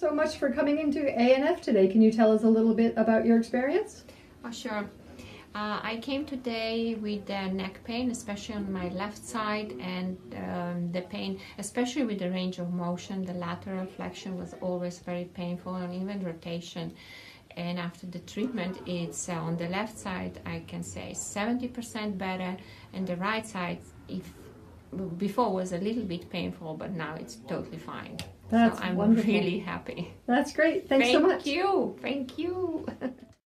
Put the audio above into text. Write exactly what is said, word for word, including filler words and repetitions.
so much for coming into A N F today. Can you tell us a little bit about your experience? Oh, sure. Uh, I came today with uh, neck pain, especially on my left side, and um, the pain, especially with the range of motion, the lateral flexion was always very painful, and even rotation. And after the treatment, it's uh, on the left side, I can say seventy percent better, and the right side, if before was a little bit painful, but now it's totally fine. That's so I'm wonderful. really happy. That's great. Thanks Thank so much. you. Thank you.